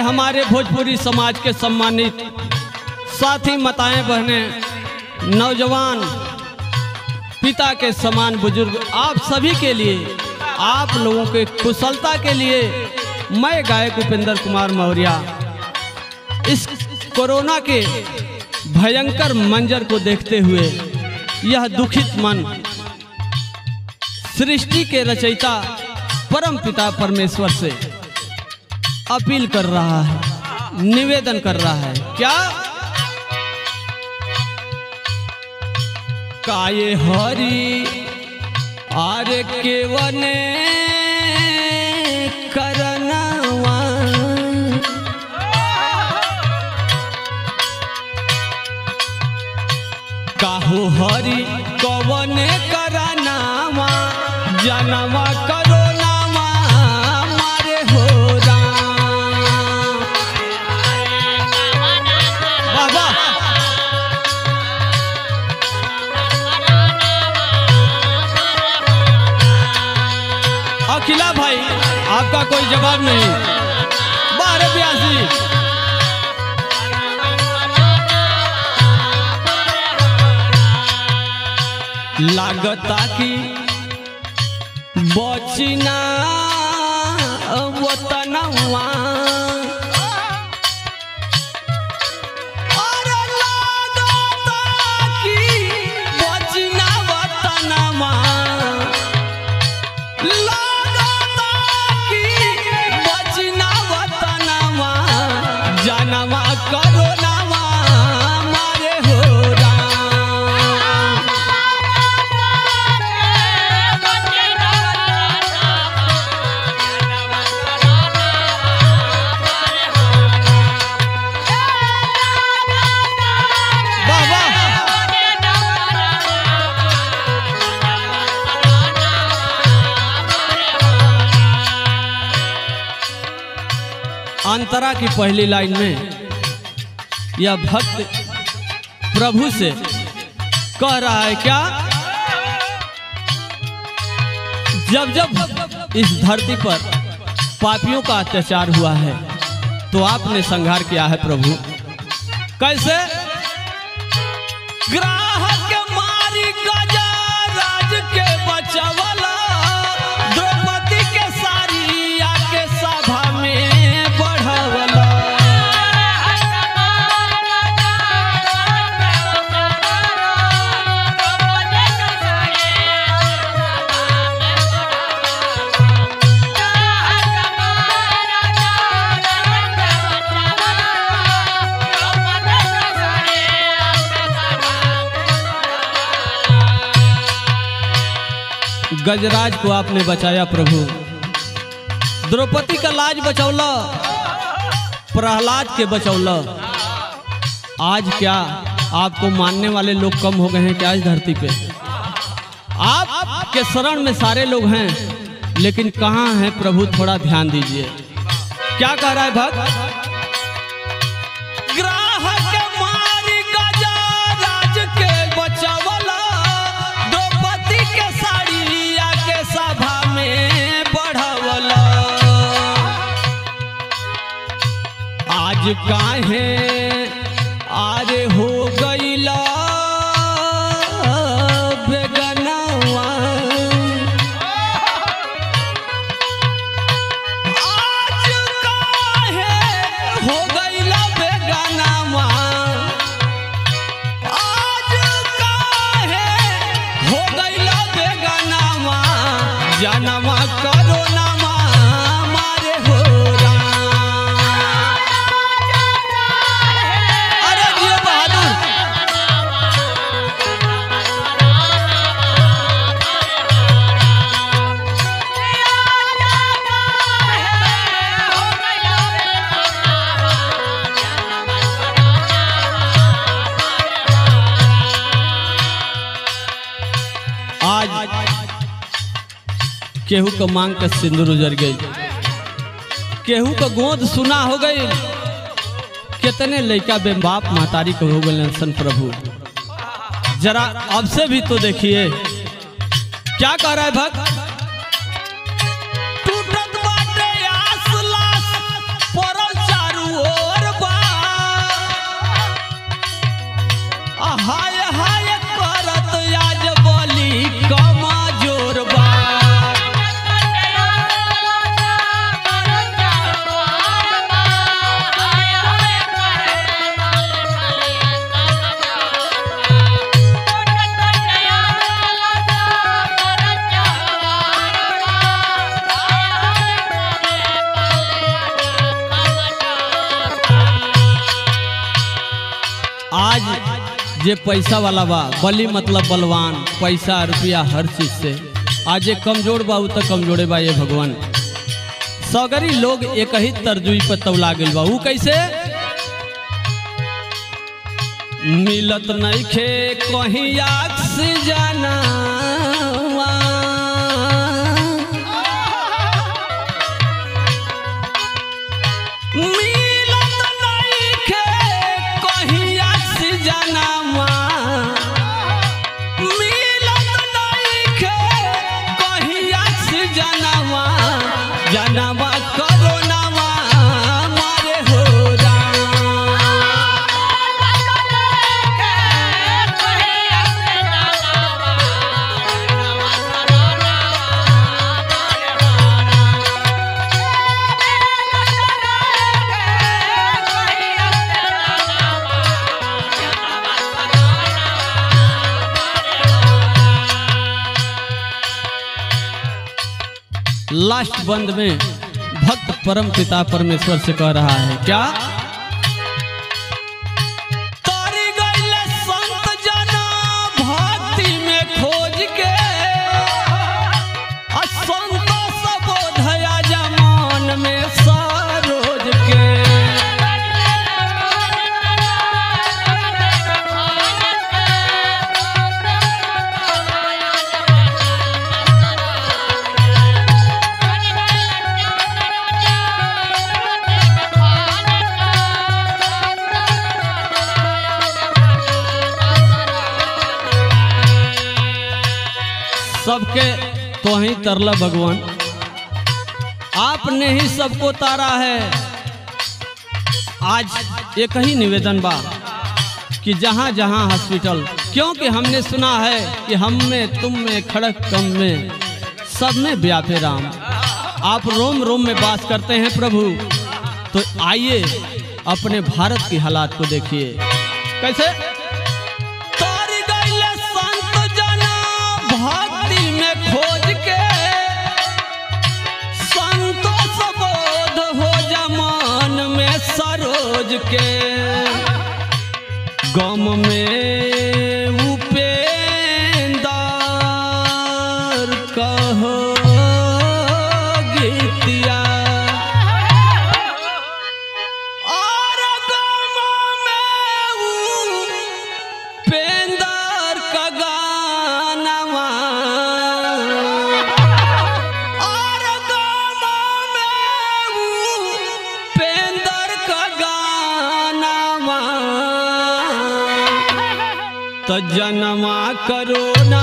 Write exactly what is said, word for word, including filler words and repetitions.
हमारे भोजपुरी समाज के सम्मानित साथी, माताएं, बहनें, नौजवान, पिता के समान बुजुर्ग, आप सभी के लिए, आप लोगों के कुशलता के लिए मैं गायक उपेंद्र कुमार मौर्य इस कोरोना के भयंकर मंजर को देखते हुए यह दुखित मन सृष्टि के रचयिता परम पिता परमेश्वर से अपील कर रहा है, निवेदन कर रहा है। क्या काये हरि आरे केवने करनवा, काहू हरि कवने करनवा, जनवा करोनावा मारे हो राम। बाबा अखिला भाई, आपका कोई जवाब नहीं। बारह बयासी लागता की बचना वतनवा, अरे लागता की बचना वतनवा, लागता की बचना वतनवा, जनवा करोनावा मारे हो राम। अंतरा की पहली लाइन में यह भक्त प्रभु से कह रहा है क्या, जब जब इस धरती पर पापियों का अत्याचार हुआ है तो आपने संहार किया है प्रभु। कैसे? ग्राहक मारी गजा राज के बचवला, द्रौपदी के सारी आके सभा में बढ़वला। गजराज को आपने बचाया प्रभु, द्रौपदी का लाज बचौला, प्रहलाद के बचौला। आज क्या आपको मानने वाले लोग कम हो गए हैं क्या इस धरती पे? आपके शरण में सारे लोग हैं, लेकिन कहाँ हैं प्रभु? थोड़ा ध्यान दीजिए। क्या कह रहा है भक्त? ग्राहक मारी गजा राज के बचवला, द्रौपदी के साड़ी आके सभा में बढ़वला। आज काहे आरे हो गईला बेगनवा, आज काहे हो गईला बेगनवा, आज काहे हो गईला बेगनवा, जनवा करोनावा मारे हो राम। अरे जियो बहादुर, आज केहू का मांग का सिंदूर उजर गई, केहू का गोद सुना हो गई, कितने लड़का बेबाप महतारी को हो गए सन प्रभु। जरा अब से भी तो देखिए क्या कह रहा है भक्त। टूटत बाटे आस लास परल चारू जे पैसा वाला बा, बली मतलब बलवान, पैसा रुपया हर चीज से। आज ये कमजोर बा तो कमजोरे बा ये भगवान। सगरी लोग एक ही तरजुई पर तौला गइल बा। ऊ कैसे? मिलत नहीं खे कहीं ऑक्सीजन, मिलत नहीं खे कहीं ऑक्सीजन, मिलत नहीं खे कहीं ऑक्सीजन, जनवा कोरोना मारे हो लास्ट बंद में भक्त परम पिता परमेश्वर से कह रहा है क्या? तारी गइले संत जना भक्ति में खोज के, असंतोष बोधया जमान में सरोज के। सबके तो ही तरला भगवान, आपने ही सबको तारा है। आज एक ही निवेदन बा कि जहाँ जहाँ हॉस्पिटल, क्योंकि हमने सुना है कि हम में तुम में खड़क कम में सब में व्यापे राम। आप रोम रोम में वास करते हैं प्रभु, तो आइए अपने भारत की हालात को देखिए कैसे। भक्ति में खोज के संतोष बोध हो जमान में सरोज के। गम में उपेंदर कहो गीतिया, और गम में उपेंदर का गानवा, और गम में उपेंदर का गानवा, तो जनमा करो ना